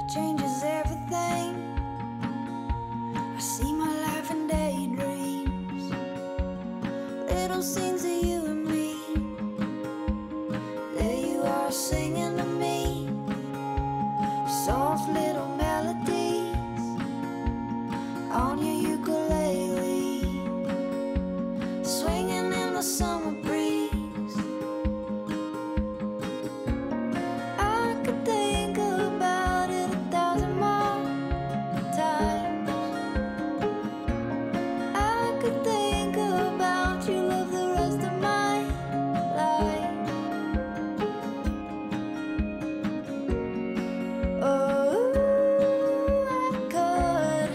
changes everything. I see my life in daydreams, little scenes of you and me. There you are singing to me, soft little melodies on your ukulele, swinging in the summer breeze. I could think about it 1,000 more times. I could think about you, love, the rest of my life. Oh, I could.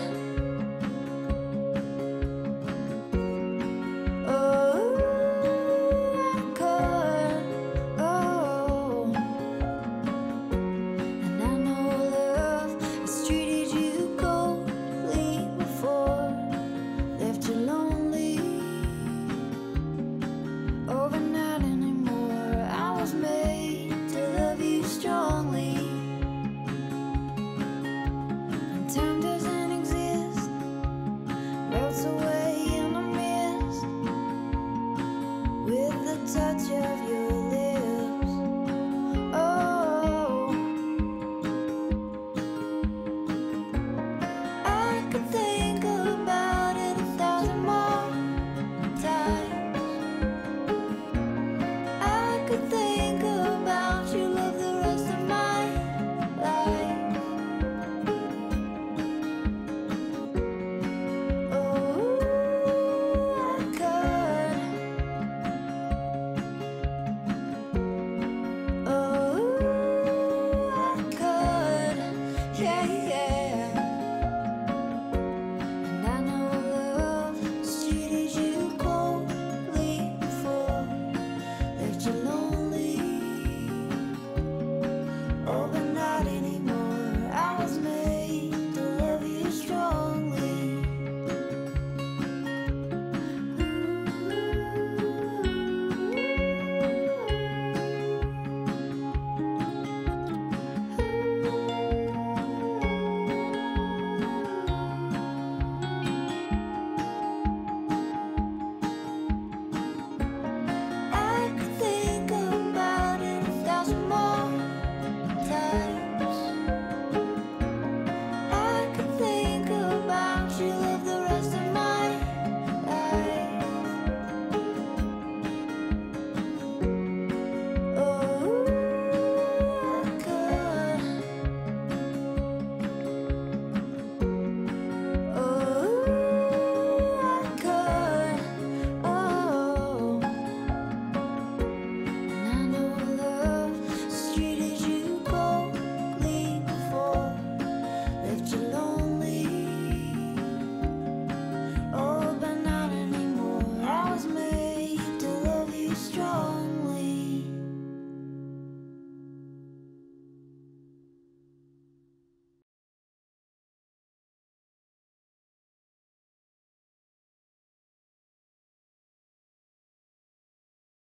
Oh, I could. Oh, and I know love has treated you coldly before, left you lonely overnight anymore. I was made to love you strongly, and time doesn't exist, melts away in the mist with the touch of your